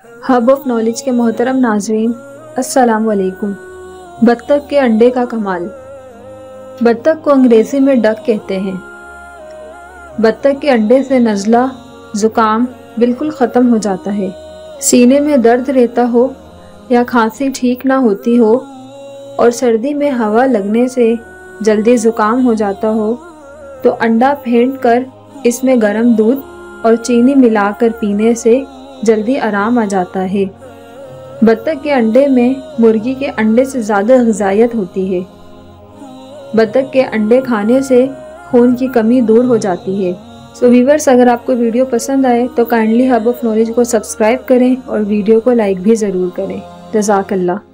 Hub of knowledge के मोहतरम नाज़रीन, अस्सलाम वालेकुम। बत्तख के अंडे का कमाल। बत्तख को अंग्रेज़ी में डक कहते हैं। बत्तख के अंडे से नज़ला, ज़ुकाम बिल्कुल ख़त्म हो जाता है। सीने में दर्द रहता हो या खांसी ठीक ना होती हो और सर्दी में हवा लगने से जल्दी ज़ुकाम हो जाता हो तो अंडा फेंट कर इसमें गर्म दूध और चीनी मिलाकर पीने से जल्दी आराम आ जाता है। बत्तख के अंडे में मुर्गी के अंडे से ज़्यादा ग़िज़ायत होती है। बत्तख के अंडे खाने से खून की कमी दूर हो जाती है। सो व्यूअर्स, अगर आपको वीडियो पसंद आए तो काइंडली हब ऑफ नॉलेज को सब्सक्राइब करें और वीडियो को लाइक भी ज़रूर करें। जज़ाकल्लाह।